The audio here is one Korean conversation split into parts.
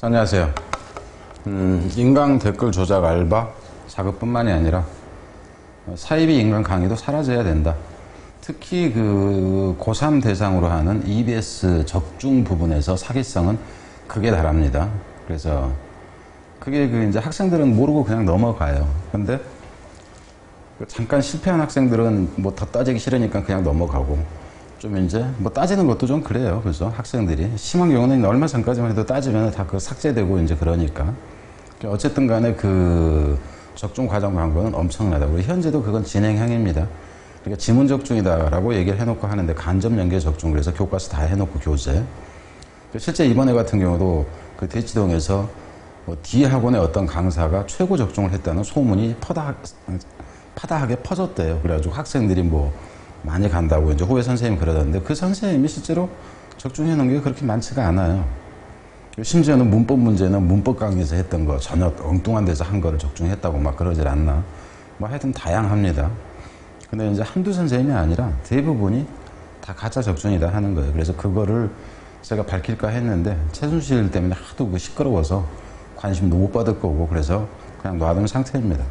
안녕하세요. 인강 댓글 조작 알바 작업뿐만이 아니라 사이비 인강 강의도 사라져야 된다. 특히 그 고3 대상으로 하는 EBS 적중 부분에서 사기성은 극에 달합니다. 그래서 그게 이제 학생들은 모르고 그냥 넘어가요. 근데 잠깐 실패한 학생들은 뭐 더 따지기 싫으니까 그냥 넘어가고, 좀 이제 뭐 따지는 것도 좀 그래요. 그래서 학생들이 심한 경우는 얼마 전까지만 해도 따지면 다 그 삭제되고 이제 그러니까. 어쨌든 간에 그 적중 과정 광고는 엄청나다고. 현재도 그건 진행형입니다. 그러니까 지문 적중이다라고 얘기를 해놓고 하는데 간접 연계 적중, 그래서 교과서 다 해놓고 교재. 실제 이번에 같은 경우도 그 대치동에서 뭐 D 학원의 어떤 강사가 최고 적중을 했다는 소문이 파다하게 퍼졌대요. 그래가지고 학생들이 뭐 많이 간다고 이제 후배 선생님이 그러던데, 그 선생님이 실제로 적중해 놓은 게 그렇게 많지가 않아요. 심지어는 문법 문제는 문법 강의에서 했던 거 전혀 엉뚱한 데서 한 거를 적중했다고 막 그러질 않나. 뭐 하여튼 다양합니다. 근데 이제 한두 선생님이 아니라 대부분이 다 가짜 적중이다 하는 거예요. 그래서 그거를 제가 밝힐까 했는데 최순실 때문에 하도 그 시끄러워서 관심도 못 받을 거고, 그래서 그냥 놔둔 상태입니다.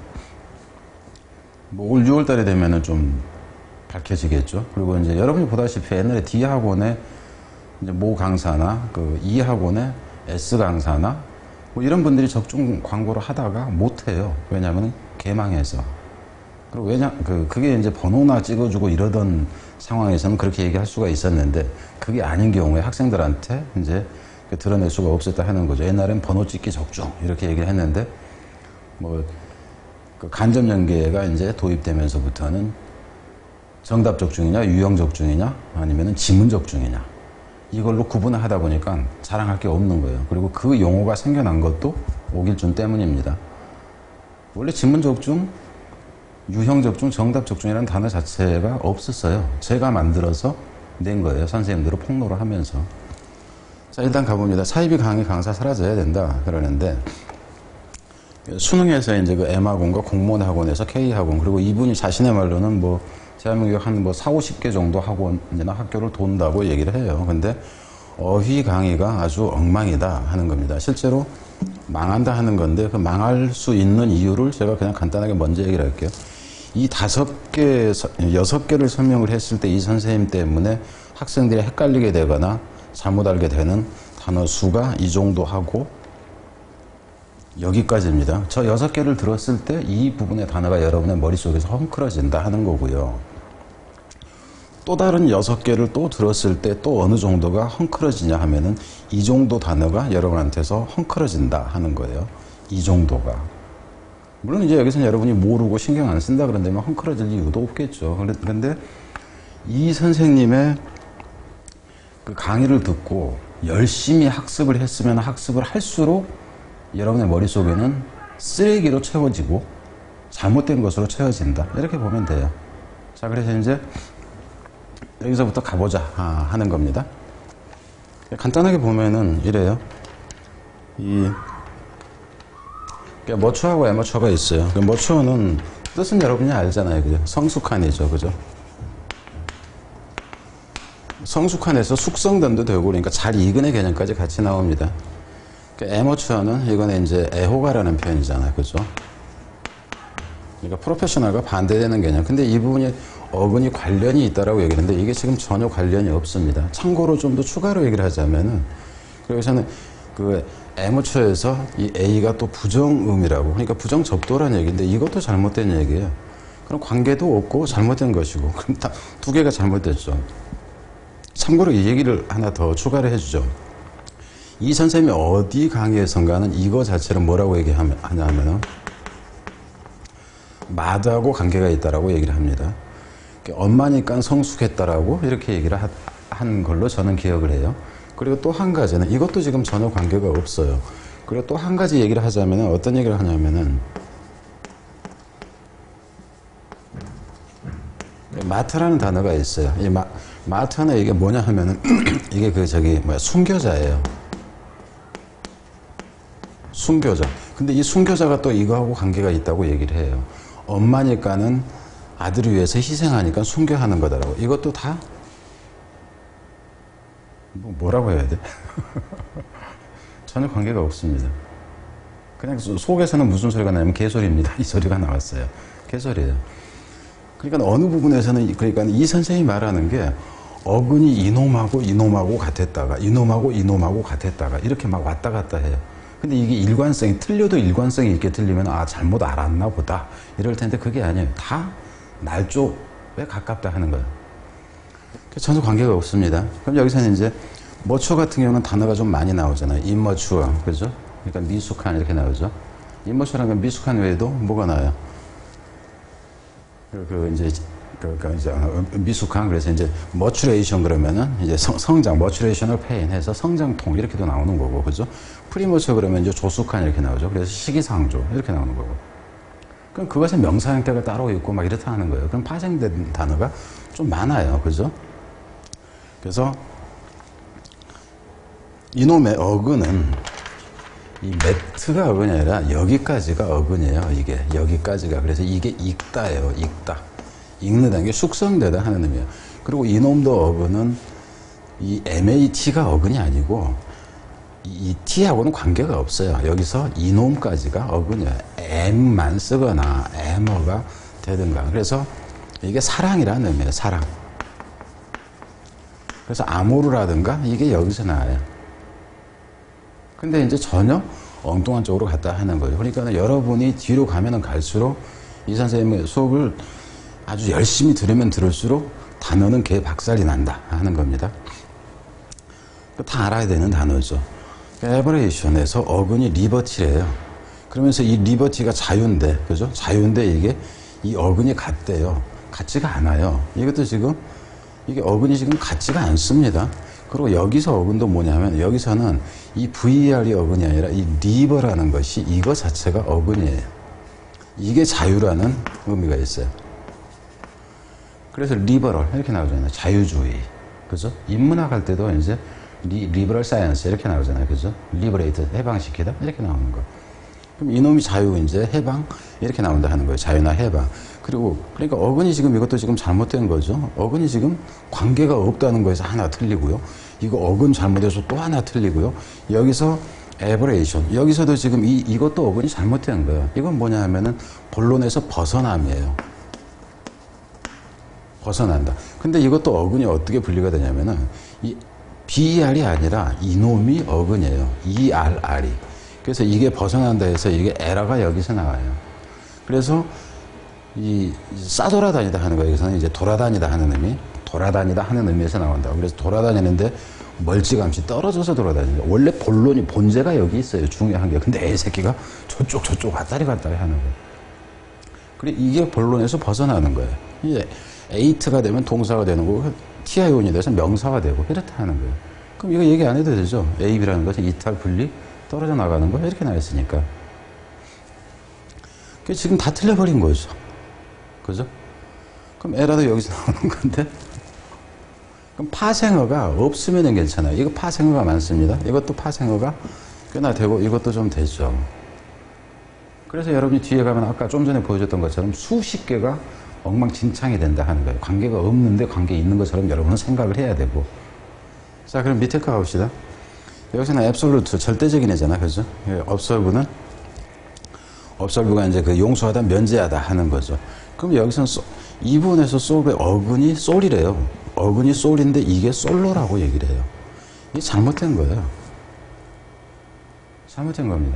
뭐 올 6월 달에 되면은 좀 밝혀지겠죠. 그리고 이제 여러분이 보다시피 옛날에 D 학원의 이제 모 강사나 그 E 학원의 S 강사나 뭐 이런 분들이 적중 광고를 하다가 못 해요. 왜냐하면 개망해서. 그리고 그게 이제 번호나 찍어주고 이러던 상황에서는 그렇게 얘기할 수가 있었는데, 그게 아닌 경우에 학생들한테 이제 드러낼 수가 없었다 하는 거죠. 옛날엔 번호 찍기 적중 이렇게 얘기를 했는데, 뭐 그 간접 연계가 이제 도입되면서부터는 정답 적중이냐, 유형 적중이냐, 아니면은 지문 적중이냐, 이걸로 구분을 하다 보니까 자랑할 게 없는 거예요. 그리고 그 용어가 생겨난 것도 오길준 때문입니다. 원래 지문 적중, 유형 적중, 정답 적중이라는 단어 자체가 없었어요. 제가 만들어서 낸 거예요. 선생님들을 폭로를 하면서. 자, 일단 가봅니다. 사이비 강의 강사 사라져야 된다 그러는데, 수능에서 이제 그 M학원과 공무원학원에서 K학원, 그리고 이분이 자신의 말로는 뭐 대한민국 한 뭐 40, 50개 정도 학원이나 학교를 돈다고 얘기를 해요. 근데 어휘 강의가 아주 엉망이다 하는 겁니다. 실제로 망한다 하는 건데, 그 망할 수 있는 이유를 제가 그냥 간단하게 먼저 얘기를 할게요. 이 5개, 6개를 설명을 했을 때 이 선생님 때문에 학생들이 헷갈리게 되거나 잘못 알게 되는 단어 수가 이 정도 하고 여기까지입니다. 저 6개를 들었을 때 이 부분의 단어가 여러분의 머릿속에서 헝클어진다 하는 거고요. 또 다른 6개를 또 들었을 때 또 어느 정도가 헝클어지냐 하면은 이 정도 단어가 여러분한테서 헝클어진다 하는 거예요. 이 정도가. 물론 이제 여기서는 여러분이 모르고 신경 안 쓴다 그런다면 헝클어질 이유도 없겠죠. 그런데 이 선생님의 그 강의를 듣고 열심히 학습을 했으면 학습을 할수록 여러분의 머릿속에는 쓰레기로 채워지고 잘못된 것으로 채워진다. 이렇게 보면 돼요. 자, 그래서 이제 여기서부터 가보자 하는 겁니다. 간단하게 보면은 이래요. 머추어하고 애머추어가 있어요. 머추어는 뜻은 여러분이 알잖아요. 그죠? 성숙한이죠. 그죠? 성숙한에서 숙성된도 되고, 그러니까 잘 익은의 개념까지 같이 나옵니다. 애머추어는 이거는 이제 애호가라는 표현이잖아요. 그죠? 그러니까 프로페셔널과 반대되는 개념. 근데 이 부분이 어근이 관련이 있다라고 얘기하는데 이게 지금 전혀 관련이 없습니다. 참고로 좀 더 추가로 얘기를 하자면은, 여기서는 그 애머추어에서 이 A가 또 부정음이라고, 그러니까 부정접도라는 얘기인데 이것도 잘못된 얘기예요. 그럼 관계도 없고 잘못된 것이고, 그럼 다 두 개가 잘못됐죠. 참고로 이 얘기를 하나 더 추가를 해주죠. 이 선생님이 어디 강의에선가는 이거 자체를 뭐라고 얘기하냐 하면은 마드하고 관계가 있다라고 얘기를 합니다. 엄마니까 성숙했다라고 이렇게 얘기를 한 걸로 저는 기억을 해요. 그리고 또 한 가지는 이것도 지금 전혀 관계가 없어요. 그리고 또 한 가지 얘기를 하자면은 어떤 얘기를 하냐면은 마트라는 단어가 있어요. 이 마트는 이게 뭐냐 하면은 이게 순교자예요. 순교자. 근데 이 순교자가 또 이거하고 관계가 있다고 얘기를 해요. 엄마니까는 아들을 위해서 희생하니까 순교하는 거다라고. 이것도 다 뭐라고 해야 돼? 전혀 관계가 없습니다. 그냥 속에서는 무슨 소리가 나냐면 개소리입니다. 이 소리가 나왔어요. 개소리예요. 그러니까 어느 부분에서는, 그러니까 이 선생님이 말하는 게 어근이 이놈하고 같았다가, 이놈하고 같았다가, 이렇게 막 왔다 갔다 해요. 근데 이게 일관성이, 틀려도 일관성이 있게 틀리면, 아, 잘못 알았나 보다. 이럴 텐데 그게 아니에요. 다 날 쪽에 가깝다 하는 거예요. 전혀 관계가 없습니다. 그럼 여기서는 이제, 머추어 같은 경우는 단어가 좀 많이 나오잖아요. immature, 그죠? 그러니까 미숙한 이렇게 나오죠. immatura라는 건 미숙한 외에도 뭐가 나와요? 이제 미숙한, 그래서 이제 maturation 그러면은 이제 성장, maturational pain 해서 성장통 이렇게도 나오는 거고, 그죠? premature 그러면 이제 조숙한 이렇게 나오죠. 그래서 시기상조 이렇게 나오는 거고. 그럼 그것의 명사 형태가 따로 있고 막 이렇다 하는 거예요. 그럼 파생된 단어가 좀 많아요, 그죠? 그래서 이놈의 어근은 이 매트가 어근이 아니라 여기까지가 어근이에요. 이게 여기까지가. 그래서 이게 익다예요. 익다. 익는다는 게 숙성되다 하는 의미예요. 그리고 이놈도 어근은 이 MAT가 어근이 아니고 이 T하고는 관계가 없어요. 여기서 이놈까지가 어근이에요. M만 쓰거나 M어가 되든가. 그래서 이게 사랑이라는 의미예요. 사랑. 그래서 아모르라든가 이게 여기서 나와요. 근데 이제 전혀 엉뚱한 쪽으로 갔다 하는 거예요. 그러니까 여러분이 뒤로 가면 갈수록 이 선생님의 수업을 아주 열심히 들으면 들을수록 단어는 개박살이 난다 하는 겁니다. 다 알아야 되는 단어죠. 에버레이션에서 어근이 리버티래요. 그러면서 이 리버티가 자유인데, 그죠? 자유인데 이게 이 어근이 같대요. 같지가 않아요. 이것도 지금 이게 어근이 지금 같지가 않습니다. 그리고 여기서 어근도 뭐냐면 여기서는 이 VR이 어근이 아니라 이 리버라는 것이 이거 자체가 어근이에요. 이게 자유라는 의미가 있어요. 그래서 리버럴 이렇게 나오잖아요. 자유주의. 그죠? 인문학 할 때도 이제 리버럴 사이언스 이렇게 나오잖아요. 그죠? 리버레이트 해방시키다 이렇게 나오는 거. 그럼 이놈이 자유 이제 해방 이렇게 나온다 하는 거예요. 자유나 해방. 그리고 그러니까 어근이 지금 이것도 지금 잘못된 거죠. 어근이 지금 관계가 없다는 거에서 하나 틀리고요. 이거 어근 잘못해서 또 하나 틀리고요. 여기서 에버레이션 여기서도 지금 이것도 어근이 잘못된 거예요. 이건 뭐냐 하면은 본론에서 벗어남이에요. 벗어난다. 근데 이것도 어근이 어떻게 분리가 되냐면은 이 BER이 아니라 이놈이 어근이에요. ERR이. 그래서 이게 벗어난다 해서 이게 에러가 여기서 나와요. 그래서 이 싸돌아다니다 하는 거예요. 여기서는 이제 돌아다니다 하는 의미, 돌아다니다 하는 의미에서 나온다고. 그래서 돌아다니는데 멀찌감치 떨어져서 돌아다니는 원래 본론이 본제가 여기 있어요. 중요한 게. 근데 애 새끼가 저쪽 왔다리 갔다리 하는 거예요. 그리고 이게 본론에서 벗어나는 거예요. 이제 에이트가 되면 동사가 되는 거고 TION이 돼서 명사가 되고 이렇다 하는 거예요. 그럼 이거 얘기 안 해도 되죠. AB라는 것은 이탈, 분리, 떨어져 나가는 거 이렇게 나와 있으니까. 지금 다 틀려버린 거죠. 그죠? 그럼 에라도 여기서 나오는 건데 그럼 파생어가 없으면 괜찮아요. 이거 파생어가 많습니다. 이것도 파생어가 꽤나 되고 이것도 좀 되죠. 그래서 여러분이 뒤에 가면 아까 좀 전에 보여줬던 것처럼 수십 개가 엉망진창이 된다 하는 거예요. 관계가 없는데 관계 있는 것처럼 여러분은 생각을 해야 되고. 자, 그럼 밑에 거 가봅시다. 여기서는 앱솔루트, 절대적인 애잖아. 그죠? 업설브가 이제 그 용서하다, 면제하다 하는 거죠. 그럼 여기서는 이 부분에서 솔의 어근이 솔이래요. 어근이 솔인데 이게 솔로라고 얘기를 해요. 이게 잘못된 거예요. 잘못된 겁니다.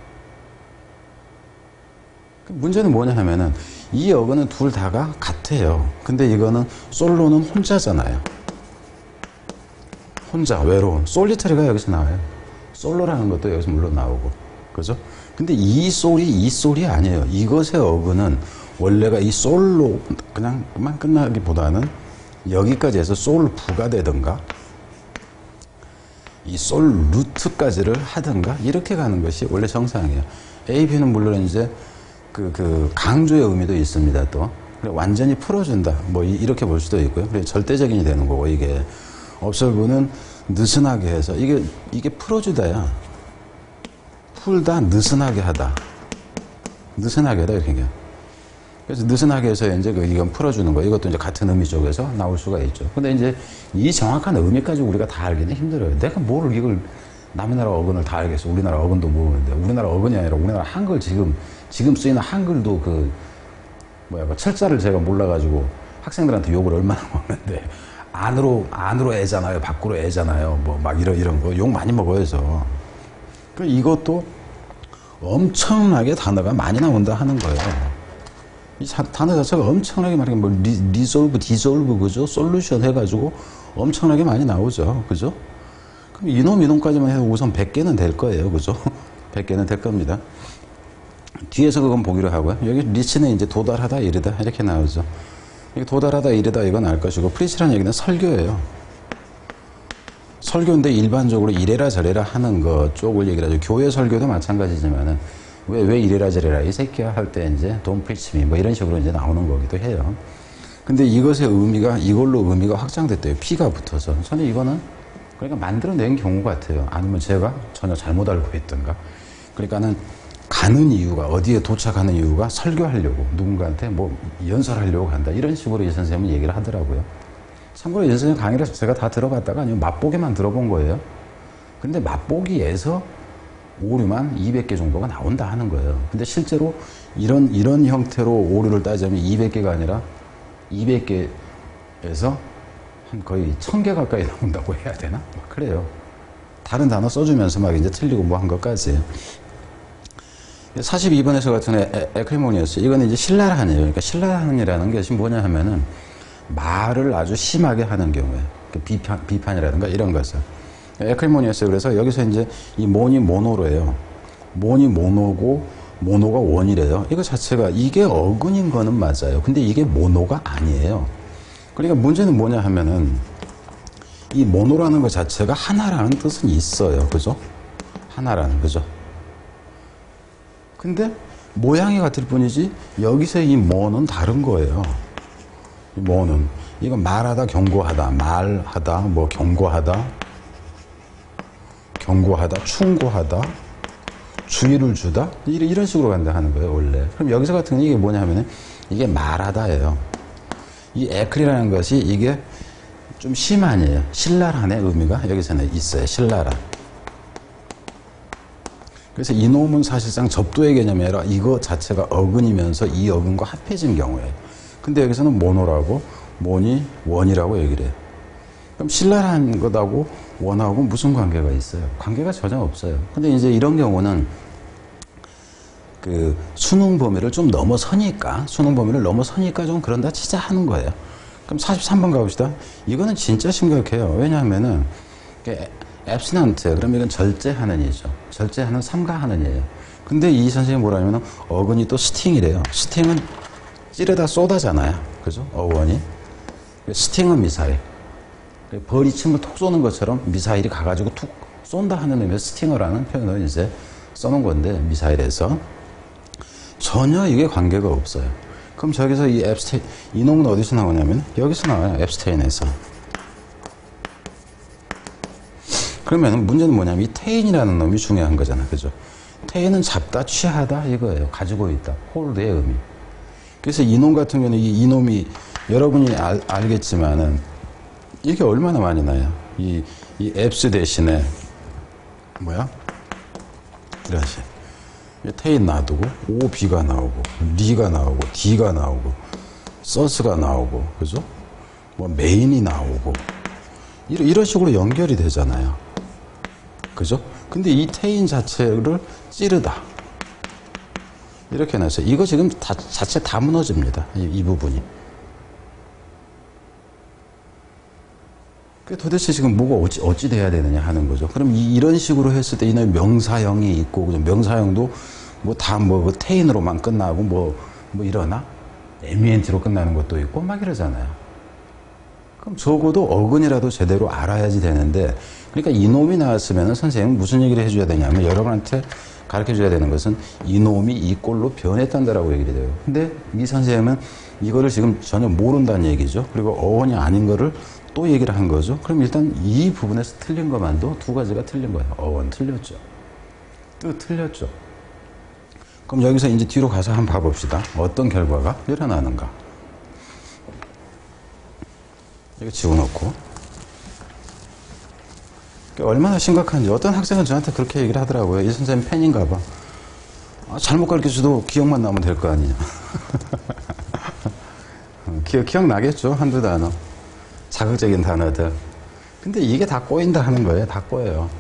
문제는 뭐냐 하면은 이 어근은 둘 다가 같아요. 근데 이거는 솔로는 혼자잖아요. 혼자, 외로운. 솔리터리가 여기서 나와요. 솔로라는 것도 여기서 물론 나오고. 그죠? 근데 이 솔이 아니에요. 이것의 어근은 원래가 이 솔로 그냥만 끝나기보다는 여기까지 해서 솔 부가 되든가 이 솔 루트까지를 하든가 이렇게 가는 것이 원래 정상이에요. A, B는 물론 이제 그 강조의 의미도 있습니다. 또 완전히 풀어준다. 뭐 이렇게 볼 수도 있고요. 그래서 절대적인이 되는 거고 이게 업설브는 느슨하게 해서 이게 풀어주다야. 풀다 느슨하게 하다. 느슨하게 하다 이렇게. 그래서 느슨하게 해서 이제 이건 풀어주는 거. 이것도 이제 같은 의미 쪽에서 나올 수가 있죠. 근데 이제 이 정확한 의미까지 우리가 다 알기는 힘들어요. 내가 뭘 이걸 남의 나라 어근을 다 알겠어. 우리나라 어근도 모르는데. 우리나라 어근이 아니라 우리나라 한글 지금 쓰이는 한글도 그 철자를 제가 몰라가지고 학생들한테 욕을 얼마나 먹는데 안으로 애잖아요. 밖으로 애잖아요. 뭐 막 이런 거 욕 많이 먹어요. 그래서 이것도 엄청나게 단어가 많이 나온다 하는 거예요. 이 단어 자체가 엄청나게 많이 뭐 리솔브, 디솔브 그죠? 솔루션 해가지고 엄청나게 많이 나오죠. 그죠? 그럼 이놈까지만 해도 우선 100개는 될 거예요. 그죠? 100개는 될 겁니다. 뒤에서 그건 보기로 하고요. 여기 리치는 이제 도달하다, 이르다 이렇게 나오죠. 여기 도달하다, 이르다 이건 알 것이고 프리치라는 얘기는 설교예요. 설교인데 일반적으로 이래라 저래라 하는 것 쪽을 얘기를 하죠. 교회 설교도 마찬가지지만은 왜 이래라 저래라 이 새끼야 할 때 이제 don't preach me 뭐 이런 식으로 이제 나오는 거기도 해요. 근데 이것의 이걸로 의미가 확장됐대요. P가 붙어서. 저는 이거는 그러니까 만들어낸 경우 같아요. 아니면 제가 전혀 잘못 알고 있던가. 그러니까는 가는 이유가 어디에 도착하는 이유가 설교하려고 누군가한테 뭐 연설하려고 간다. 이런 식으로 이 선생님은 얘기를 하더라고요. 참고로 이 선생님 강의를 제가 다 들어봤다가 아니면 맛보기만 들어본 거예요. 근데 맛보기에서 오류만 200개 정도가 나온다 하는 거예요. 근데 실제로 이런 형태로 오류를 따지면 200개가 아니라 200개에서 한 거의 1000개 가까이 나온다고 해야 되나? 그래요. 다른 단어 써주면서 막 이제 틀리고 뭐 한 것까지. 42번에서 같은 에크리모니어스. 이거는 이제 신랄한이에요. 그러니까 신랄한이라는 것이 뭐냐 하면은 말을 아주 심하게 하는 경우에 비판이라든가 이런 것을. 에크리모니어스. 그래서 여기서 이제 이 모니 모노로예요. 모니 모노고 모노가 원이래요. 이거 자체가 이게 어근인 거는 맞아요. 근데 이게 모노가 아니에요. 그러니까 문제는 뭐냐 하면은 이 모노라는 것 자체가 하나라는 뜻은 있어요. 그죠? 하나라는 거죠. 근데 모양이 같을 뿐이지 여기서 이 모는 다른 거예요. 이 모는 이건 말하다, 경고하다, 말하다, 뭐 경고하다, 충고하다, 주의를 주다 이런 식으로 간다 하는 거예요 원래. 그럼 여기서 같은 경우는 이게 뭐냐 하면은 이게 말하다예요. 이 에클이라는 것이 이게 좀 심한이에요. 신랄한의 의미가 여기서는 있어요. 신랄한. 그래서 이놈은 사실상 접두의 개념이 아니라 이거 자체가 어근이면서 이 어근과 합해진 경우에요. 근데 여기서는 모노라고 모니 원이라고 얘기를 해요. 그럼 신랄한 것하고 원하고 무슨 관계가 있어요? 관계가 전혀 없어요. 근데 이제 이런 경우는 그 수능 범위를 좀 넘어서니까 좀 그런다 치자 하는 거예요. 그럼 43번 가봅시다. 이거는 진짜 심각해요. 왜냐하면은 abstinent, 그럼 이건 절제하는 이죠. 절제하는 삼가하는 이에요. 근데 이 선생님이 뭐라냐면 어근이 또 스팅이래요. 스팅은 찌르다 쏘다잖아요. 그죠? 어원이. 스팅은 미사일. 벌이 침을 톡 쏘는 것처럼 미사일이 가가지고 툭 쏜다 하는 의미에서 스팅어라는 표현을 이제 써놓은 건데, 미사일에서. 전혀 이게 관계가 없어요. 그럼 저기서 이 놈은 어디서 나오냐면, 여기서 나와요. 앱스테인에서. 그러면 문제는 뭐냐면, 이 테인이라는 놈이 중요한 거잖아. 그죠? 테인은 잡다, 취하다, 이거예요. 가지고 있다. 홀드의 의미. 그래서 이놈 같은 경우는 이 놈이 여러분이 알겠지만은, 이게 얼마나 많이 나요? 이 앱스 대신에, 이런 식. 테인 놔두고, OB가 나오고, 리가 나오고, D가 나오고, 서스가 나오고, 그죠? 메인이 나오고, 이런 식으로 연결이 되잖아요. 그죠? 근데 이 테인 자체를 찌르다. 이렇게 해놨어요. 이거 지금 자체 다 무너집니다. 이 부분이. 도대체 지금 뭐가 어찌 돼야 되느냐 하는 거죠. 그럼 이런 식으로 했을 때 이놈의 명사형이 있고, 명사형도 그 테인으로만 끝나고 이러나? 에미엔트로 끝나는 것도 있고, 막 이러잖아요. 그럼 적어도 어근이라도 제대로 알아야지 되는데, 그러니까 이놈이 나왔으면 선생님은 무슨 얘기를 해줘야 되냐면, 여러분한테 가르쳐 줘야 되는 것은 이놈이 이 꼴로 변했단다라고 얘기를 해요. 근데 이 선생님은 이거를 지금 전혀 모른다는 얘기죠. 그리고 어원이 아닌 거를 또 얘기를 한 거죠. 그럼 일단 이 부분에서 틀린 것만도 두 가지가 틀린 거예요. 어원 틀렸죠. 또 틀렸죠. 그럼 여기서 이제 뒤로 가서 한번 봐봅시다. 어떤 결과가 일어나는가. 이거 지워놓고. 얼마나 심각한지. 어떤 학생은 저한테 그렇게 얘기를 하더라고요. 이 선생님 팬인가 봐. 잘못 가르쳐줘도 기억만 나면 될 거 아니냐. 기억나겠죠? 한두 단어. 자극적인 단어들. 근데 이게 다 꼬인다 하는 거예요. 다 꼬여요.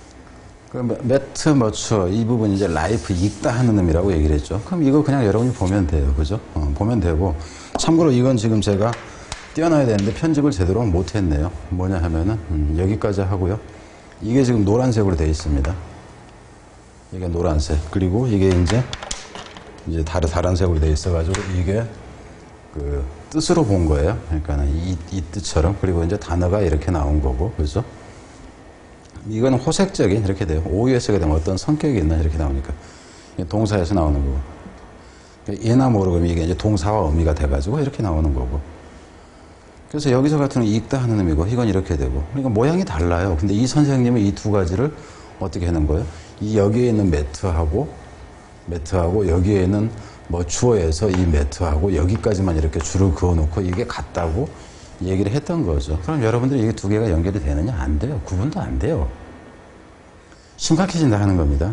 매트 머추어 이 부분 이제 라이프 읽다 하는 의미라고 얘기를 했죠. 그럼 이거 그냥 여러분이 보면 돼요. 그죠? 보면 되고. 참고로 이건 지금 제가 띄워놔야 되는데 편집을 제대로 못 했네요. 뭐냐 하면은, 여기까지 하고요. 이게 지금 노란색으로 되어 있습니다. 이게 노란색. 그리고 이게 이제 다른 색으로 되어 있어가지고 이게 그 뜻으로 본 거예요. 그러니까 이 뜻처럼. 그리고 이제 단어가 이렇게 나온 거고. 그죠? 이건 호색적인 이렇게 돼요. OUS가 되면 어떤 성격이 있나 이렇게 나오니까. 동사에서 나오는 거고. 얘나 모르고 이게 이제 동사와 의미가 돼가지고 이렇게 나오는 거고. 그래서 여기서 같은 경우는 읽다 하는 의미고 이건 이렇게 되고. 그러니까 모양이 달라요. 근데 이 선생님은 이 두 가지를 어떻게 하는 거예요? 여기에 있는 매트하고 여기에 있는 뭐 주어에서 이 매트하고 여기까지만 이렇게 줄을 그어놓고 이게 같다고 얘기를 했던 거죠. 그럼 여러분들이 이게 두 개가 연결이 되느냐? 안 돼요. 구분도 안 돼요. 심각해진다 하는 겁니다.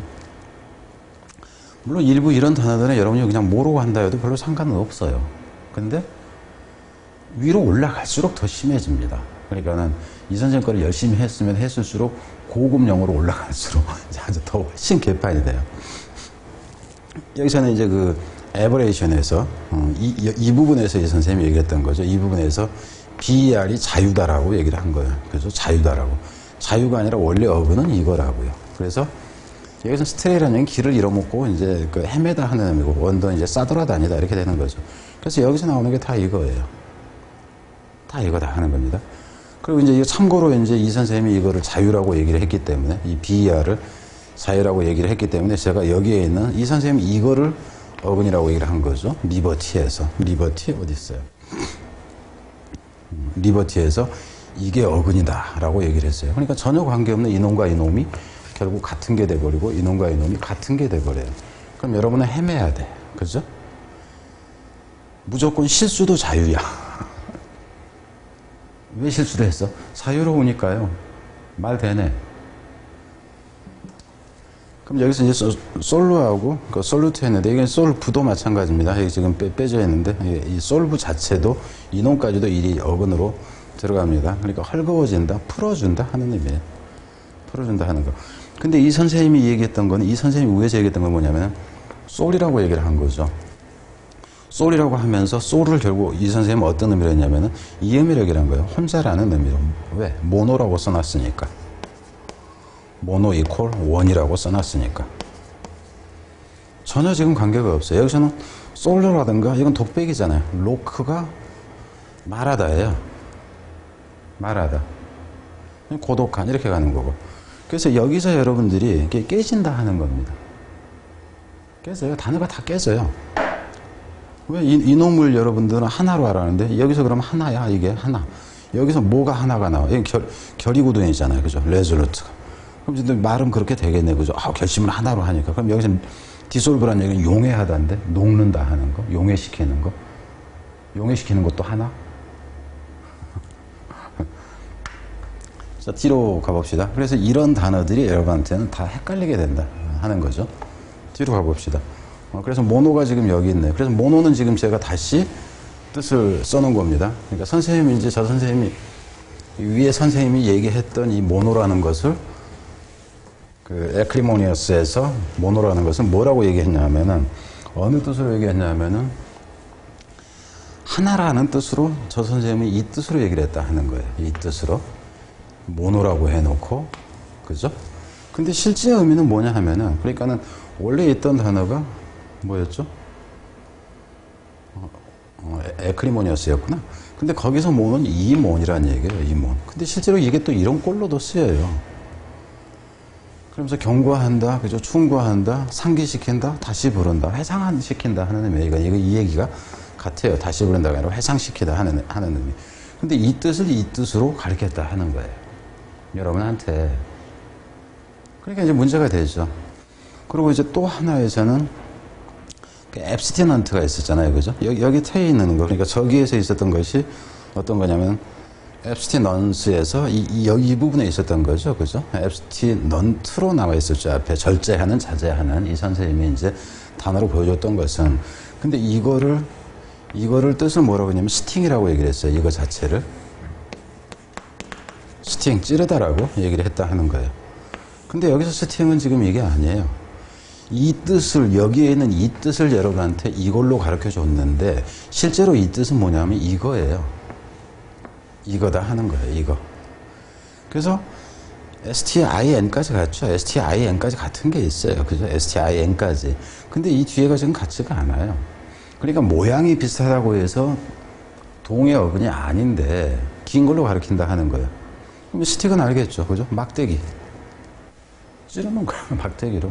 물론 일부 이런 단어들은 여러분이 그냥 모르고 한다 해도 별로 상관은 없어요. 근데 위로 올라갈수록 더 심해집니다. 그러니까는 이 선생님 거를 열심히 했으면 했을수록 고급 영어로 올라갈수록 아주 더 훨씬 개판이 돼요. 여기서는 이제 그 에버레이션에서 이 부분에서 이 선생님이 얘기했던 거죠. 이 부분에서 BER이 자유다라고 얘기를 한 거예요. 그래서 자유다라고. 자유가 아니라 원래 어근은 이거라고요. 그래서 여기서 스트레이라는 얘기는 길을 잃어먹고 이제 그 헤매다 하는 의미고 원더는 이제 싸돌아다니다 이렇게 되는 거죠. 그래서 여기서 나오는 게 다 이거예요. 다 이거다 하는 겁니다. 그리고 이제 참고로 이제 이 선생님이 이거를 자유라고 얘기를 했기 때문에 이 BER을 자유라고 얘기를 했기 때문에 제가 여기에 있는 이 선생님이 이거를 어근이라고 얘기를 한 거죠. 리버티에서. 리버티 어디 있어요? 리버티에서 이게 어근이다 라고 얘기를 했어요. 그러니까 전혀 관계없는 이놈과 이놈이 결국 같은 게 돼버리고 이놈과 이놈이 같은 게 돼버려요. 그럼 여러분은 헤매야 돼. 그죠? 무조건 실수도 자유야. 왜 실수를 했어? 자유로우니까요. 말 되네. 그럼 여기서 이제 솔루하고 그 솔루트 했는데 이게 솔브도 마찬가지입니다. 여기 지금 빼져 있는데 이 솔브 자체도 이놈까지도 일이 어근으로 들어갑니다. 그러니까 헐거워진다, 풀어준다 하는 의미예요. 풀어준다 하는 거. 근데 이 선생님이 얘기했던 거는 이 선생님이 위에서 얘기했던 건 뭐냐면 솔이라고 얘기를 한 거죠. 솔이라고 하면서 솔을 결국 이 선생님은 어떤 의미로 했냐면은 이 의미로 얘기를 한 거예요. 혼자라는 의미로. 왜? 모노라고 써놨으니까. 모노 이퀄 원이라고 써놨으니까. 전혀 지금 관계가 없어요. 여기서는 솔로라든가 이건 독백이잖아요. 로크가 말하다예요. 말하다. 고독한 이렇게 가는 거고. 그래서 여기서 여러분들이 이렇게 깨진다 하는 겁니다. 깨져요. 단어가 다 깨져요. 왜 이놈을 여러분들은 하나로 알았는데 여기서 그러면 하나야 이게 하나. 여기서 뭐가 하나가 나와. 여기 결의구동이잖아요. 그죠? 레졸루트가. 그럼 이제 말은 그렇게 되겠네. 그죠? 결심을 하나로 하니까. 그럼 여기서 디솔브라는 얘기는 용해하다인데 녹는다 하는 거. 용해시키는 거. 용해시키는 것도 하나? 자, 뒤로 가봅시다. 그래서 이런 단어들이 여러분한테는 다 헷갈리게 된다 하는 거죠. 뒤로 가봅시다. 그래서 모노가 지금 여기 있네요. 그래서 모노는 지금 제가 다시 뜻을 써놓은 겁니다. 그러니까 선생님이 이제 저 선생님이 위에 선생님이 얘기했던 이 모노라는 것을 그 에크리모니어스에서 모노라는 것은 뭐라고 얘기했냐면은 어느 뜻으로 얘기했냐면은 하나라는 뜻으로 저 선생님이 이 뜻으로 얘기를 했다 하는 거예요. 이 뜻으로 모노라고 해놓고 그죠? 근데 실제 의미는 뭐냐 하면은 그러니까는 원래 있던 단어가 뭐였죠? 에크리모니어스였구나. 근데 거기서 모는 이몬이라는 얘기예요. 이몬. 근데 실제로 이게 또 이런 꼴로도 쓰여요. 그러면서 경고한다, 그죠? 충고한다, 상기시킨다, 다시 부른다, 회상시킨다 하는 의미가 이 얘기가 같아요. 다시 부른다가 아니라 회상시키다 하는 의미. 근데 이 뜻을 이 뜻으로 가르쳤다 하는 거예요. 여러분한테. 그러니까 이제 문제가 되죠. 그리고 이제 또 하나에서는 그 앱스티넌트가 있었잖아요. 그죠? 여기 태에 있는 거. 그러니까 저기에서 있었던 것이 어떤 거냐면 앱스틴 넌스에서 여기 이 부분에 있었던 거죠. 그죠? 앱스틴 넌트로 나와 있었죠. 앞에 절제하는, 자제하는. 이 선생님이 이제 단어로 보여줬던 것은. 근데 이거를 뜻을 뭐라고 했냐면 스팅이라고 얘기를 했어요. 이거 자체를. 스팅, 찌르다라고 얘기를 했다 하는 거예요. 근데 여기서 스팅은 지금 이게 아니에요. 이 뜻을, 여기에 있는 이 뜻을 여러분한테 이걸로 가르쳐 줬는데, 실제로 이 뜻은 뭐냐면 이거예요. 이거다 하는 거예요, 이거. 그래서 STIN까지 갔죠. STIN까지 같은 게 있어요. 그죠? STIN까지. 근데 이 뒤에가 지금 같지가 않아요. 그러니까 모양이 비슷하다고 해서 동의 어근이 아닌데, 긴 걸로 가르친다 하는 거예요. 그럼 스틱은 알겠죠. 그죠? 막대기. 찌르는 거야, 막대기로.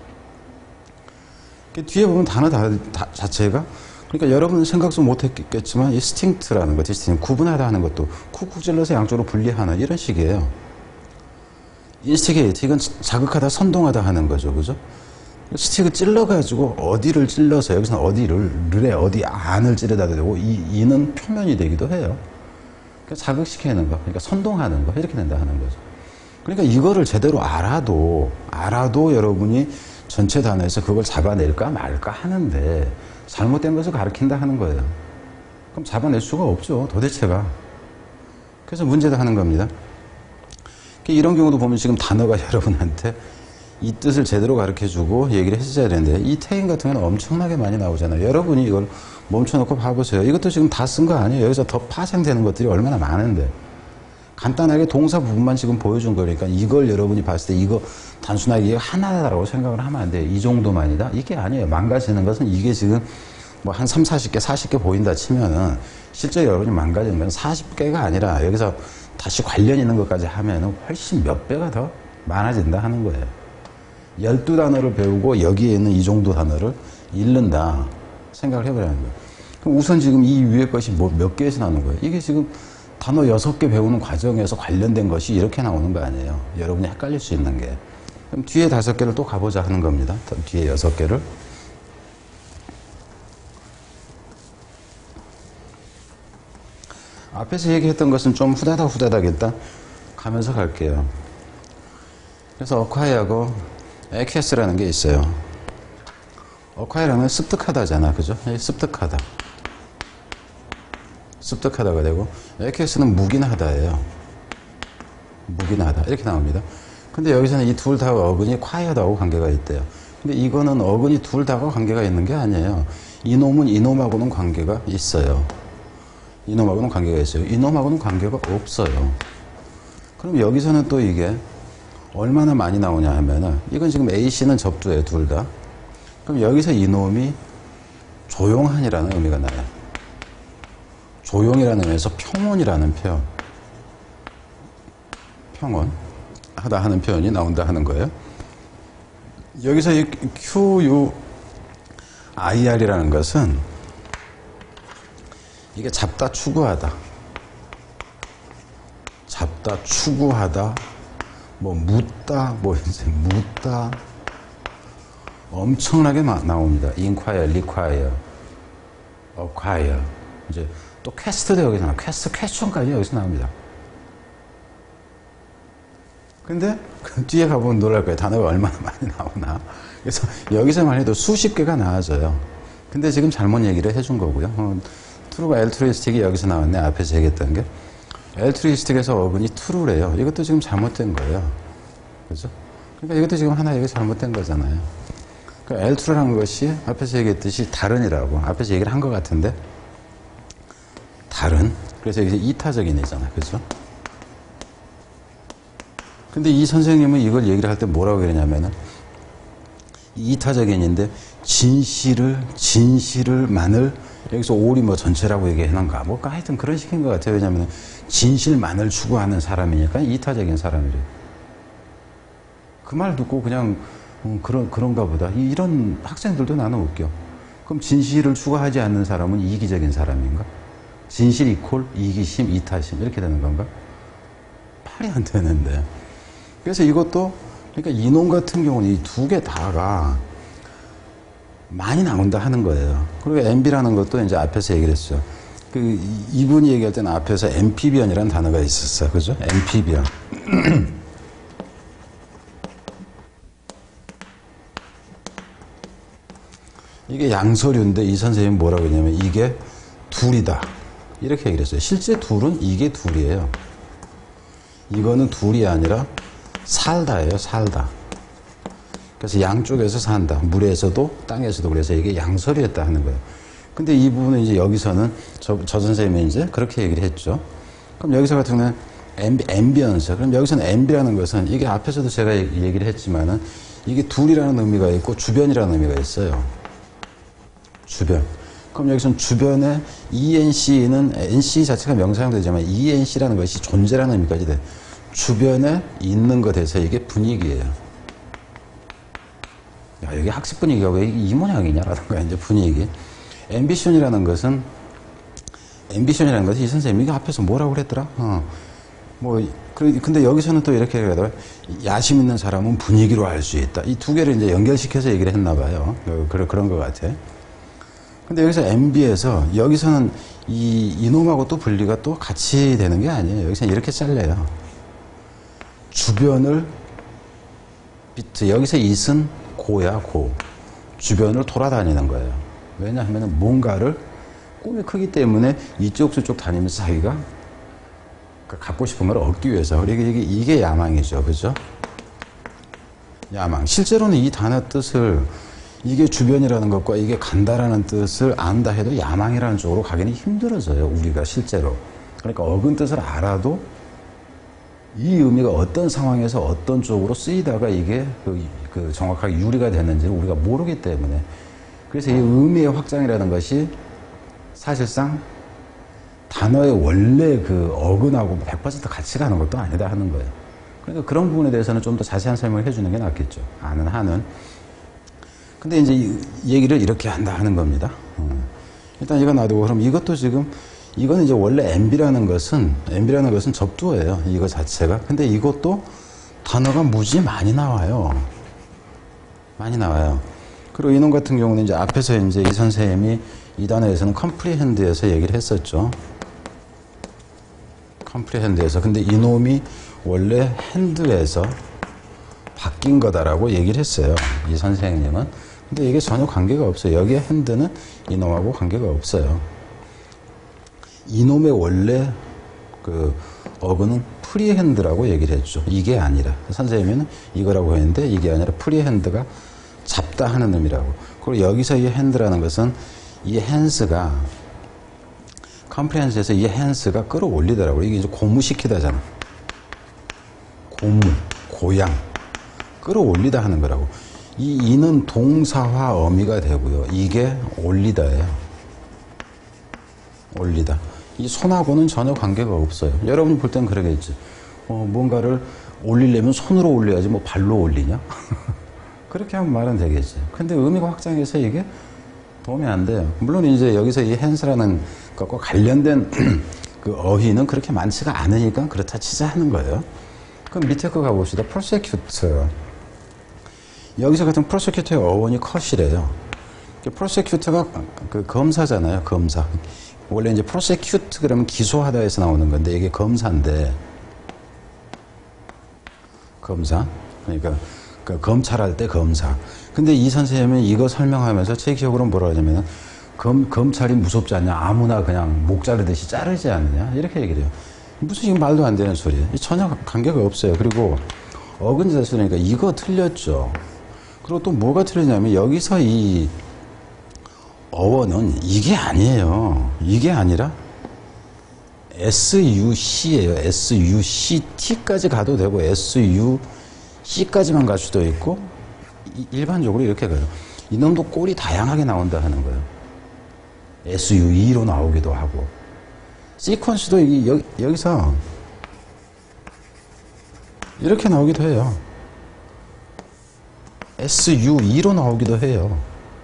뒤에 보면 단어 자체가, 그러니까 여러분은 생각도 못했겠지만 이 스팅트라는 거, 디스팅, 구분하다 하는 것도 쿡쿡 찔러서 양쪽으로 분리하는 이런 식이에요. 인스티게이트, 이건 자극하다, 선동하다 하는 거죠. 그죠? 스틱을 찔러가지고 어디를 찔러서, 여기서는 어디를, 어디 안을 찌르다도 되고, 이는 표면이 되기도 해요. 그러니까 자극시키는 거, 그러니까 선동하는 거, 이렇게 된다 하는 거죠. 그러니까 이거를 제대로 알아도 여러분이 전체 단어에서 그걸 잡아낼까 말까 하는데, 잘못된 것을 가르친다 하는 거예요. 그럼 잡아낼 수가 없죠, 도대체가. 그래서 문제다 하는 겁니다. 이런 경우도 보면 지금 단어가 여러분한테 이 뜻을 제대로 가르쳐주고 얘기를 했어야 되는데, 이 태인 같은 경우는 엄청나게 많이 나오잖아요. 여러분이 이걸 멈춰놓고 봐보세요. 이것도 지금 다 쓴 거 아니에요. 여기서 더 파생되는 것들이 얼마나 많은데. 간단하게 동사 부분만 지금 보여준 거니까 이걸 여러분이 봤을 때 이거 단순하게 이게 하나다라고 생각을 하면 안 돼요. 이 정도만이다? 이게 아니에요. 망가지는 것은 이게 지금 뭐 한 3, 40개, 40개 보인다 치면은 실제 여러분이 망가지는 건 40개가 아니라 여기서 다시 관련 있는 것까지 하면은 훨씬 몇 배가 더 많아진다 하는 거예요. 12단어를 배우고 여기에 있는 이 정도 단어를 잃는다 생각을 해보라는 거예요. 그럼 우선 지금 이 위에 것이 뭐 몇 개에서 나오는 거예요? 이게 지금 단어 6개 배우는 과정에서 관련된 것이 이렇게 나오는 거 아니에요. 여러분이 헷갈릴 수 있는 게. 그럼 뒤에 5개를 또 가보자 하는 겁니다. 뒤에 6개를. 앞에서 얘기했던 것은 좀 후다닥 일단 가면서 갈게요. 그래서 어콰이하고 에퀴스라는 게 있어요. 어콰이라는 습득하다잖아. 그죠? 습득하다. 습득하다가 되고, 에퀴스는 묵인하다예요. 묵인하다. 이렇게 나옵니다. 근데 여기서는 이 둘 다 어근이 콰이어다하고 관계가 있대요. 근데 이거는 어근이 둘 다가 관계가 있는 게 아니에요. 이놈은 이놈하고는 관계가 있어요. 이놈하고는 관계가 있어요. 이놈하고는 관계가 없어요. 그럼 여기서는 또 이게 얼마나 많이 나오냐 하면은, 이건 지금 A, C는 접두예요, 둘 다. 그럼 여기서 이놈이 조용한이라는 의미가 나요. 조용이라는 의미에서 평온이라는 표현. 평온. 하다 하는 표현이 나온다 하는 거예요. 여기서 이 QUIR이라는 것은 이게 잡다, 추구하다. 잡다, 추구하다. 뭐 묻다, 뭐 이제 묻다. 엄청나게 나옵니다. inquire, require, acquire. 이제 또 퀘스트도 여기서 나와요. 퀘스천까지 여기서 나옵니다. 근데 그 뒤에 가보면 놀랄 거예요. 단어가 얼마나 많이 나오나. 그래서 여기서만 해도 수십 개가 나와져요. 근데 지금 잘못 얘기를 해준 거고요. true가 altruistic이 여기서 나왔네. 앞에서 얘기했던 게. altruistic에서 어근이 true래요. 이것도 지금 잘못된 거예요. 그죠? 그러니까 이것도 지금 하나 얘기 잘못된 거잖아요. 그러니까 altrue라는 것이 앞에서 얘기했듯이 다른이라고. 앞에서 얘기를 한 것 같은데. 다른. 그래서 여기서 이타적인이잖아. 그죠? 근데 이 선생님은 이걸 얘기를 할 때 뭐라고 그러냐면은, 이타적인인데, 진실을만을, 여기서 올이 뭐 전체라고 얘기해놓은가, 뭐, 하여튼 그런 식인 것 같아요. 왜냐면, 진실만을 추구하는 사람이니까 이타적인 사람이래. 그 말 듣고 그냥, 그런가 보다. 이런 학생들도 나는 웃겨. 그럼 진실을 추구하지 않는 사람은 이기적인 사람인가? 진실 이퀄 이기심, 이타심 이렇게 되는 건가? 말이 안 되는데. 그래서 이것도, 그러니까 이놈 같은 경우는 이 두 개 다가 많이 나온다 하는 거예요. 그리고 MB라는 것도 이제 앞에서 얘기를 했어요. 이분이 얘기할 때는 앞에서 엠피비언이라는 단어가 있었어. 그죠? 엠피비언. 이게 양서류인데 이 선생님이 뭐라고 했냐면 이게 둘이다. 이렇게 얘기를 했어요. 실제 둘은 이게 둘이에요. 이거는 둘이 아니라 살다예요. 살다. 그래서 양쪽에서 산다. 물에서도 땅에서도. 그래서 이게 양서류였다 하는 거예요. 근데 이 부분은 이제 여기서는 저 선생님이 이제 그렇게 얘기를 했죠. 그럼 여기서 같은 경우는 앰비언스. 그럼 여기서는 앰비라는 것은 이게 앞에서도 제가 얘기를 했지만은 이게 둘이라는 의미가 있고 주변이라는 의미가 있어요. 주변. 그럼 여기서는 주변에 ENC는 NC 자체가 명사형도 되지만 ENC라는 것이 존재라는 의미까지 돼. 주변에 있는 것에서 이게 분위기예요. 야, 여기 학습 분위기가 왜 이 모양이냐라든가 이제 분위기. 앰비션이라는 것은 이 선생님이 이게 앞에서 뭐라고 그랬더라? 근데 여기서는 또 이렇게 얘기하더라. 야심 있는 사람은 분위기로 알 수 있다. 이 두 개를 이제 연결시켜서 얘기를 했나 봐요. 그런 것 같아. 근데 여기서 MB에서 여기서는 이놈하고 또 분리가 또 같이 되는 게 아니에요. 여기서는 이렇게 잘려요. 주변을 비트. 여기서 it은 고야, 고. 주변을 돌아다니는 거예요. 왜냐하면 뭔가를 꿈이 크기 때문에 이쪽 저쪽 다니면서 자기가 갖고 싶은 걸 얻기 위해서. 이게 야망이죠. 그죠? 야망. 실제로는 이 단어 뜻을 이게 주변이라는 것과 이게 간다라는 뜻을 안다 해도 야망이라는 쪽으로 가기는 힘들어져요. 우리가 실제로. 그러니까 어근 뜻을 알아도 이 의미가 어떤 상황에서 어떤 쪽으로 쓰이다가 이게 정확하게 유리가 됐는지를 우리가 모르기 때문에. 그래서 이 의미의 확장이라는 것이 사실상 단어의 원래 어근하고 100% 같이 가는 것도 아니다 하는 거예요. 그러니까 그런 부분에 대해서는 좀 더 자세한 설명을 해주는 게 낫겠죠. 아는 한은. 근데 이제 이 얘기를 이렇게 한다 하는 겁니다. 일단 이거 놔두고 그럼 이것도 지금 이거는 이제 원래 MB라는 것은 접두어예요. 이거 자체가. 근데 이것도 단어가 무지 많이 나와요. 많이 나와요. 그리고 이놈 같은 경우는 이제 앞에서 이제 이 선생님이 이 단어에서는 컴프리헨드에서 얘기를 했었죠. 컴프리헨드에서. 근데 이놈이 원래 핸드에서 바뀐 거다라고 얘기를 했어요. 이 선생님은. 근데 이게 전혀 관계가 없어요. 여기에 핸드는 이놈하고 관계가 없어요. 이놈의 원래 어근은 프리핸드라고 얘기를 했죠. 이게 아니라. 선생님은 이거라고 했는데 이게 아니라 프리핸드가 잡다 하는 의미라고. 그리고 여기서 이 핸드라는 것은 이 핸스가 컴프리헨스에서 이 핸스가 끌어올리더라고요. 이게 이제 고무시키다잖아. 고양. 끌어올리다 하는 거라고. 이 이는 동사화 어미가 되고요. 이게 올리다예요. 올리다. 이 손하고는 전혀 관계가 없어요. 여러분이 볼 땐 그러겠지. 뭔가를 올리려면 손으로 올려야지 뭐 발로 올리냐? 그렇게 하면 말은 되겠지. 근데 의미가 확장해서 이게 도움이 안 돼요. 물론 이제 여기서 이 핸스라는 것과 관련된 그 어휘는 그렇게 많지가 않으니까 그렇다 치자 하는 거예요. 그럼 밑에 거 가봅시다. prosecute. 여기서 같은 prosecute의 어원이 컷이래요. prosecute가 검사잖아요. 검사. 원래 이제 prosecute 그러면 기소하다에서 나오는 건데 이게 검사인데 검사. 그러니까 검찰할 때 검사. 근데 이 선생님은 이거 설명하면서 제 기억으로는 뭐라고 하냐면 검찰이 무섭지 않냐. 아무나 그냥 목 자르듯이 자르지 않느냐. 이렇게 얘기를 해요. 무슨 지금 말도 안 되는 소리예요. 전혀 관계가 없어요. 그리고 어근자 쓰니까 이거 틀렸죠. 그리고 또 뭐가 틀렸냐면 여기서 이 어원은 이게 아니에요. 이게 아니라 SUC예요. SUCT까지 가도 되고 SUC까지만 갈 수도 있고 일반적으로 이렇게 가요. 이놈도 꼴이 다양하게 나온다 하는 거예요. SUE로 나오기도 하고 시퀀스도 여기서 이렇게 나오기도 해요. SUE로 나오기도 해요.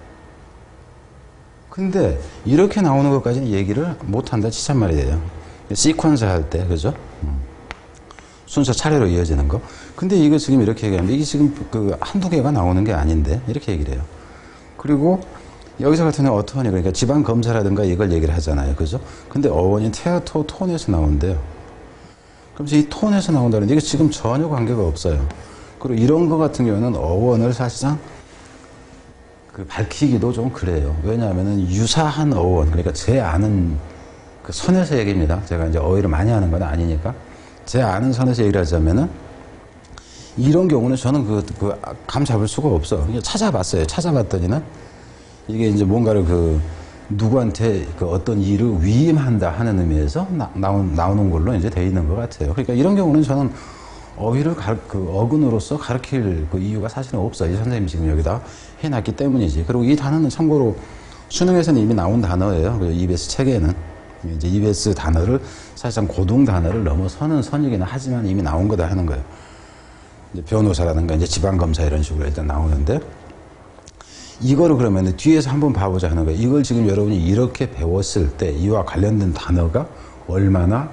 근데 이렇게 나오는 것까지는 얘기를 못한다 치찬 말이에요. 시퀀스 할 때, 그죠? 순서 차례로 이어지는 거. 근데 이거 지금 이렇게 얘기하면 이게 지금 한두 개가 나오는 게 아닌데 이렇게 얘기를 해요. 그리고 여기서 같은 경우 어토니, 그러니까 지방검사라든가 이걸 얘기를 하잖아요. 그죠? 근데 어원이 테아토 톤에서 나온대요. 그럼 이 톤에서 나온다는데 이게 지금 전혀 관계가 없어요. 그리고 이런 거 같은 경우는 어원을 사실상 그 밝히기도 좀 그래요. 왜냐하면은 유사한 어원, 그러니까 제 아는 그 선에서 얘기입니다. 제가 이제 어휘를 많이 하는 건 아니니까. 제 아는 선에서 얘기를 하자면은 이런 경우는 저는 감 잡을 수가 없어. 찾아봤어요. 찾아봤더니는 이게 이제 뭔가를 누구한테 어떤 일을 위임한다 하는 의미에서 나오는 걸로 이제 돼 있는 것 같아요. 그러니까 이런 경우는 저는 어휘를 어근으로서 가르칠 이유가 사실은 없어요. 이 선생님이 지금 여기다 해놨기 때문이지. 그리고 이 단어는 참고로 수능에서는 이미 나온 단어예요. 그리고 EBS 책에는 이제 EBS 단어를 사실상 고등 단어를 넘어서는 선이기는 하지만 이미 나온 거다 하는 거예요. 이제 변호사라든가 이제 지방검사 이런 식으로 일단 나오는데, 이거를 그러면 뒤에서 한번 봐보자 하는 거예요. 이걸 지금 여러분이 이렇게 배웠을 때 이와 관련된 단어가 얼마나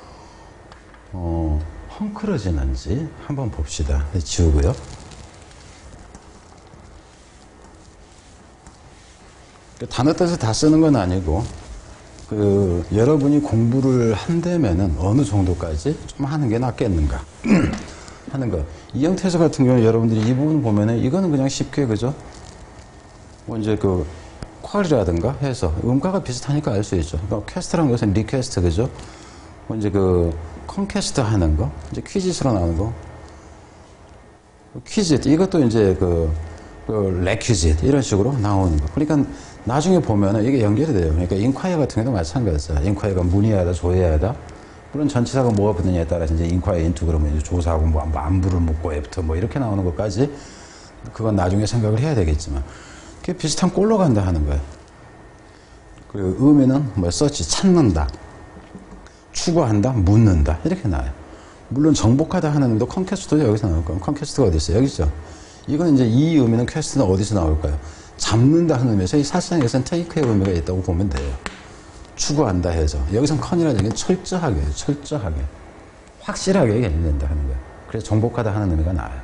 헝클어지는지 한번 봅시다. 지우고요. 단어 뜻을 다 쓰는 건 아니고 여러분이 공부를 한다면은 어느 정도까지 좀 하는 게 낫겠는가 하는 거. 이 형태에서 같은 경우는 여러분들이 이 부분 보면은 이거는 그냥 쉽게 그죠? 뭐 이제 퀄이라든가 해서 음가가 비슷하니까 알 수 있죠. 그러니까 퀘스트라는 것은 리퀘스트 그죠? 뭐 이제 컨퀘스트 하는 거, 이제 퀴즈로 나오는 거, 퀴즈 이것도 이제 레퀴짓 이런 식으로 나오는 거. 그러니까 나중에 보면은 이게 연결이 돼요. 그러니까 인콰이어 같은 경우도 마찬가지죠. 인콰이어가 문의해야 하다, 조회해야 하다. 물론 전치사가 뭐가 붙느냐에 따라서 이제 인콰이어 인투 그러면 이제 조사하고 뭐 안부를 묻고 애프터 뭐 이렇게 나오는 것까지 그건 나중에 생각을 해야 되겠지만 그게 비슷한 꼴로 간다 하는 거예요. 그리고 의미는 뭐 서치 찾는다, 추구한다, 묻는다 이렇게 나와요. 물론 정복하다 하는 의미도 컨퀘스트도 여기서 나올 거예요. 컨퀘스트가 어디 있어요? 여기 있죠. 이건 이제 이 의미는 퀘스트는 어디서 나올까요? 잡는다 하는 의미에서 이 사실상 여기서는 테이크의 의미가 있다고 보면 돼요. 추구한다 해서 여기선 컨이라는 얘기는 철저하게 확실하게 얘기된다 하는 거예요. 그래서 정복하다 하는 의미가 나와요.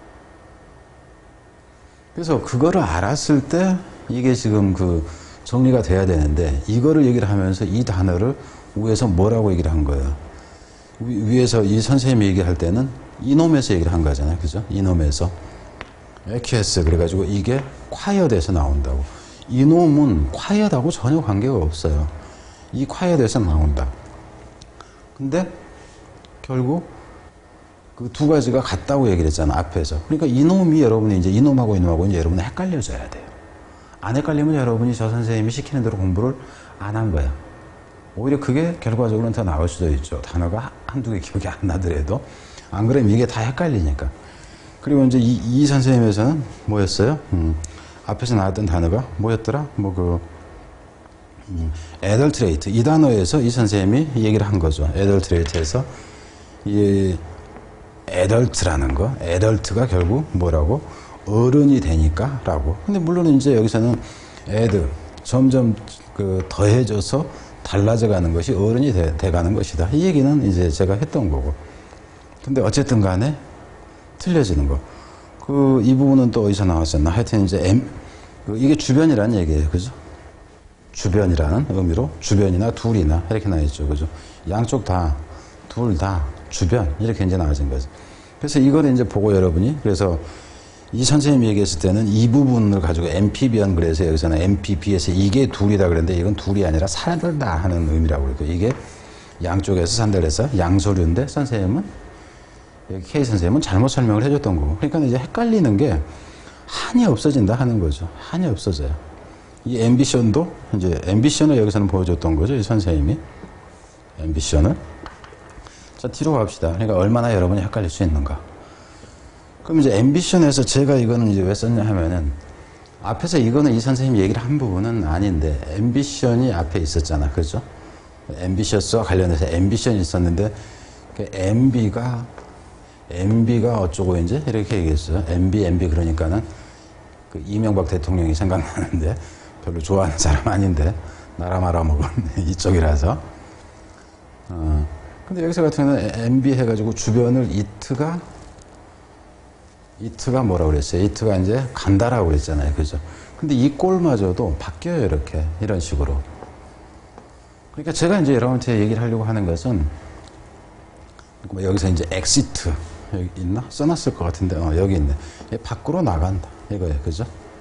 그래서 그거를 알았을 때 이게 지금 정리가 돼야 되는데 이거를 얘기를 하면서 이 단어를 위에서 뭐라고 얘기를 한 거예요? 위에서 이 선생님이 얘기할 때는 이놈에서 얘기를 한 거잖아요. 그죠? 이놈에서. 에퀴에스 그래가지고 이게 콰이어드에서 나온다고. 이놈은 콰이어드하고 전혀 관계가 없어요. 이 콰이어드에서 나온다. 근데 결국 그 두 가지가 같다고 얘기를 했잖아 앞에서. 그러니까 이놈이 여러분이 이제 이놈하고 이제 여러분은 헷갈려져야 돼요. 안 헷갈리면 여러분이 저 선생님이 시키는 대로 공부를 안 한 거야. 오히려 그게 결과적으로는 더 나올 수도 있죠. 단어가 한두 개 기억이 안 나더라도. 안 그러면 이게 다 헷갈리니까. 그리고 이제 이 선생님에서는 뭐였어요? 앞에서 나왔던 단어가 뭐였더라? adulterate. 이 단어에서 이 선생님이 얘기를 한 거죠. adulterate에서 이 adult라는 거, adult가 결국 뭐라고? 어른이 되니까 라고. 근데 물론 이제 여기서는 점점 더해져서 달라져 가는 것이 어른이 돼 가는 것이다. 이 얘기는 이제 제가 했던 거고. 근데 어쨌든 간에 틀려지는 거. 이 부분은 또 어디서 나왔었나? 하여튼 이제 이게 주변이라는 얘기예요. 그죠? 주변이라는 의미로 주변이나 둘이나 이렇게 나와있죠. 그죠? 양쪽 다, 둘 다, 주변 이렇게 이제 나와진 거죠. 그래서 이걸 이제 보고 여러분이 그래서 이 선생님이 얘기했을 때는 이 부분을 가지고 MPBN 그래서 여기서는 MPB에서 이게 둘이다 그랬는데 이건 둘이 아니라 산들다 하는 의미라고 그랬고 이게 양쪽에서 산들에서 양소류인데 선생님은 K 선생님은 잘못 설명을 해줬던 거고. 그러니까 이제 헷갈리는 게 한이 없어진다 하는 거죠. 한이 없어져요. 이 앰비션도 이제 앰비션을 여기서는 보여줬던 거죠. 이 선생님이 앰비션을. 자 뒤로 갑시다. 그러니까 얼마나 여러분이 헷갈릴 수 있는가. 그럼 이제 앰비션에서 제가 이거는 이제 왜 썼냐 하면은 앞에서 이거는 이 선생님이 얘기를 한 부분은 아닌데 앰비션이 앞에 있었잖아. 그죠? 앰비셔스와 관련해서 앰비션이 있었는데 MB가 어쩌고 이제 이렇게 얘기했어요. MB 그러니까는 이명박 대통령이 생각나는데 별로 좋아하는 사람 아닌데 나라 말아먹은 이쪽이라서. 근데 여기서 같은 경우는 MB 해가지고 주변을 it가 이트가 뭐라고 그랬어요? 이트가 이제 간다라고 그랬잖아요. 그죠? 근데 이 꼴마저도 바뀌어요. 이렇게. 이런 식으로. 그러니까 제가 이제 여러분한테 얘기를 하려고 하는 것은 여기서 이제 엑시트 여기 있나? 써놨을 것 같은데 여기 있네. 밖으로 나간다. 이거예요. 그죠?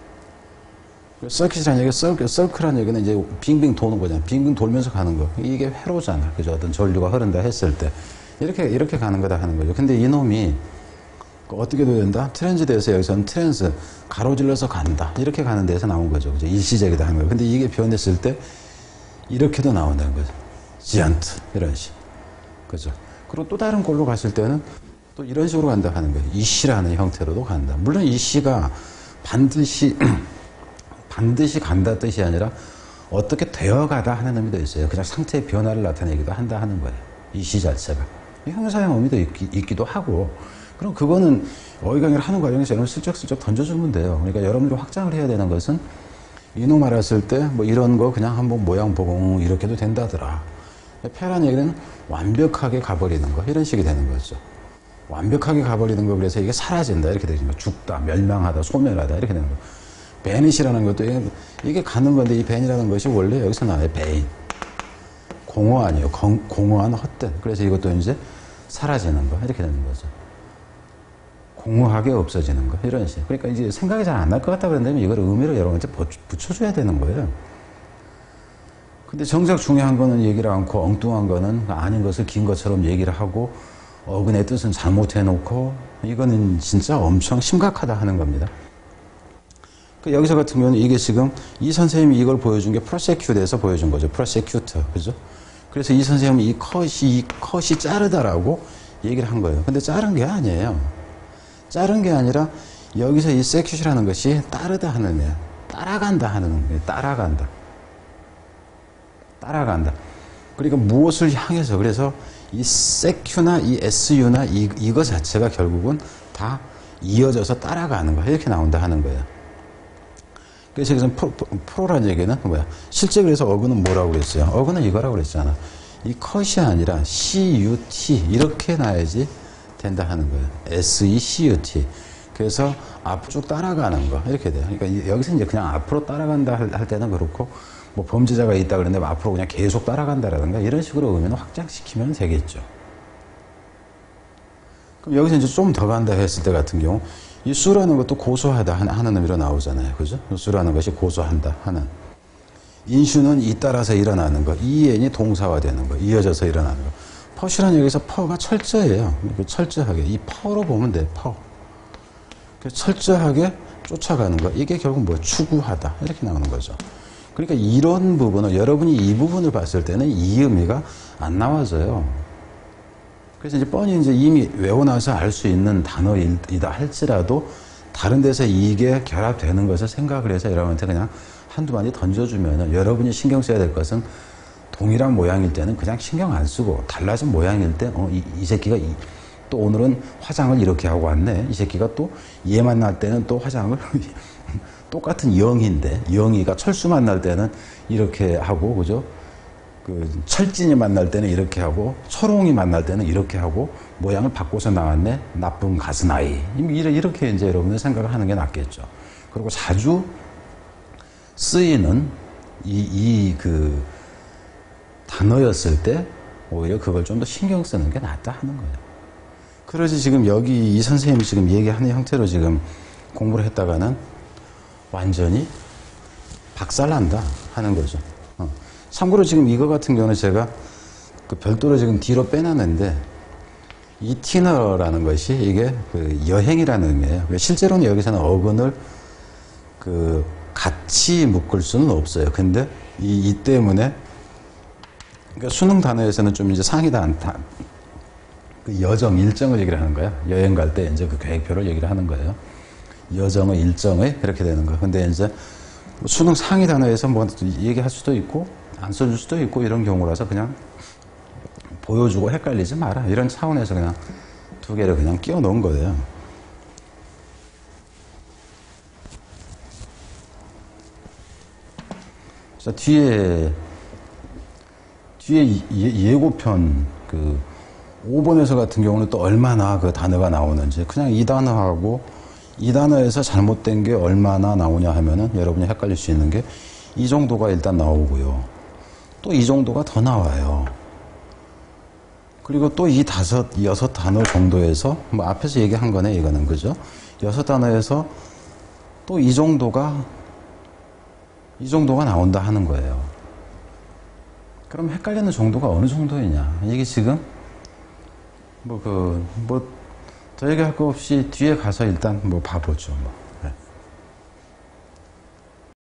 서킷이라는 얘기, 서클이라는 얘기는 이제 빙빙 도는 거잖아요. 빙빙 돌면서 가는 거. 이게 회로잖아. 그죠? 어떤 전류가 흐른다 했을 때. 이렇게 가는 거다 하는 거죠. 근데 이놈이 어떻게 된다? 트랜지드에서 여기서는 트랜스, 가로질러서 간다. 이렇게 가는 데서 나온 거죠. 그죠? 일시적이다 하는 거예요. 근데 이게 변했을 때 이렇게도 나온다는 거죠. 지안트. 이런 식. 그죠? 그리고 또 다른 꼴로 갔을 때는 또 이런 식으로 간다 하는 거예요. 이시라는 형태로도 간다. 물론 이시가 반드시 간다 뜻이 아니라 어떻게 되어가다 하는 의미도 있어요. 그냥 상태의 변화를 나타내기도 한다 하는 거예요. 이시 자체가. 형용사형 의미도 있기도 하고. 그럼 그거는 어휘강의를 하는 과정에서 여러분 슬쩍슬쩍 던져주면 돼요. 그러니까 여러분들이 확장을 해야 되는 것은 이놈 알았을 때 뭐 이런 거 그냥 한번 모양 보고 이렇게도 된다더라. 패란 얘기는 완벽하게 가버리는 거. 이런 식이 되는 거죠. 완벽하게 가버리는 거. 그래서 이게 사라진다. 이렇게 되는 거. 죽다, 멸망하다, 소멸하다. 이렇게 되는 거. 베닛이라는 것도 이게 가는 건데 이 벤이라는 것이 원래 여기서 나와요. 베인. 공허 아니에요. 공허한 헛된. 그래서 이것도 이제 사라지는 거. 이렇게 되는 거죠. 공허하게 없어지는 거. 이런 식. 그러니까 이제 생각이 잘 안 날 것 같다 그런다면 이걸 의미로 여러분한테 붙여줘야 되는 거예요. 근데 정작 중요한 거는 얘기를 않고 엉뚱한 거는 아닌 것을 긴 것처럼 얘기를 하고 어근의 뜻은 잘못해놓고 이거는 진짜 엄청 심각하다 하는 겁니다. 여기서 같은 경우는 이게 지금 이 선생님이 이걸 보여준 게 프로세큐트에서 보여준 거죠. 프로세큐트. 그죠? 그래서 이 선생님은 이 컷이 자르다라고 얘기를 한 거예요. 근데 자른 게 아니에요. 자른 게 아니라 여기서 이 세큐시라는 것이 따르다 하는 애야. 따라간다 하는 거예요. 따라간다. 따라간다. 그러니까 무엇을 향해서. 그래서 이 세큐나 이 SU나 이거 자체가 결국은 다 이어져서 따라가는 거야. 이렇게 나온다 하는 거예요. 그래서 여기서 프로라는 얘기는 뭐야? 실제 그래서 어근은 뭐라고 그랬어요? 어근은 이거라고 그랬잖아. 이 컷이 아니라 CUT 이렇게 나야지 된다 하는 거예요. SE CUT. 그래서 앞으로 쭉 따라가는 거 이렇게 돼요. 그러니까 여기서 이제 그냥 앞으로 따라간다 할 때는 그렇고 뭐 범죄자가 있다 그러는데 앞으로 그냥 계속 따라간다라든가 이런 식으로 의미는 확장시키면 되겠죠. 그럼 여기서 이제 좀 더 간다 했을 때 같은 경우 이 수라는 것도 고소하다 하는 의미로 나오잖아요. 그죠? 수라는 것이 고소한다 하는. 인슈는 잇따라서 일어나는 거. 이엔이 동사화되는 거. 이어져서 일어나는 거. 퍼시라는 여기서 퍼가 철저해요. 철저하게. 이 퍼로 보면 돼. 퍼. 철저하게 쫓아가는 거. 이게 결국 뭐 추구하다. 이렇게 나오는 거죠. 그러니까 이런 부분을 여러분이 이 부분을 봤을 때는 이 의미가 안 나와져요. 그래서 이제 뻔히 이제 이미 외워놔서 알 수 있는 단어이다 할지라도 다른 데서 이게 결합되는 것을 생각을 해서 여러분한테 그냥 한두 마디 던져주면은 여러분이 신경 써야 될 것은 동일한 모양일 때는 그냥 신경 안 쓰고 달라진 모양일 때 이 새끼가 또 오늘은 화장을 이렇게 하고 왔네. 이 새끼가 또 얘 만날 때는 또 화장을 똑같은 영인데 영이가 철수 만날 때는 이렇게 하고 그죠? 그 철진이 만날 때는 이렇게 하고 철옹이 만날 때는 이렇게 하고 모양을 바꿔서 나왔네. 나쁜 가스나이. 이렇게 이제 여러분들 생각을 하는 게 낫겠죠. 그리고 자주 쓰이는 그 단어였을 때 오히려 그걸 좀 더 신경 쓰는 게 낫다 하는 거예요. 그러지 지금 여기 이 선생님이 지금 얘기하는 형태로 지금 공부를 했다가는 완전히 박살난다 하는 거죠. 참고로 지금 이거 같은 경우는 제가 그 별도로 지금 뒤로 빼놨는데 이티너라는 것이 이게 그 여행이라는 의미예요. 실제로는 여기서는 어근을 그 같이 묶을 수는 없어요. 근데 이 때문에 그러니까 수능 단어에서는 좀 이제 상이다 그 여정 일정을 얘기를 하는 거야. 여행 갈 때 이제 그 계획표를 얘기를 하는 거예요. 여정의 일정의 그렇게 되는 거. 근데 이제 수능 상위 단어에서 뭐 얘기할 수도 있고 안 써줄 수도 있고 이런 경우라서 그냥 보여주고 헷갈리지 마라 이런 차원에서 그냥 두 개를 그냥 끼워 넣은 거예요. 자, 뒤에 예고편 그 5번에서 같은 경우는 또 얼마나 그 단어가 나오는지 그냥 이 단어하고 이 단어에서 잘못된 게 얼마나 나오냐 하면은 여러분이 헷갈릴 수 있는 게 이 정도가 일단 나오고요. 또 이 정도가 더 나와요. 그리고 또 이 여섯 단어 정도에서, 뭐 앞에서 얘기한 거네, 이거는. 그죠? 여섯 단어에서 또 이 정도가 나온다 하는 거예요. 그럼 헷갈리는 정도가 어느 정도이냐. 이게 지금, 더 얘기할 거 없이 뒤에 가서 일단 뭐 봐보죠. 뭐.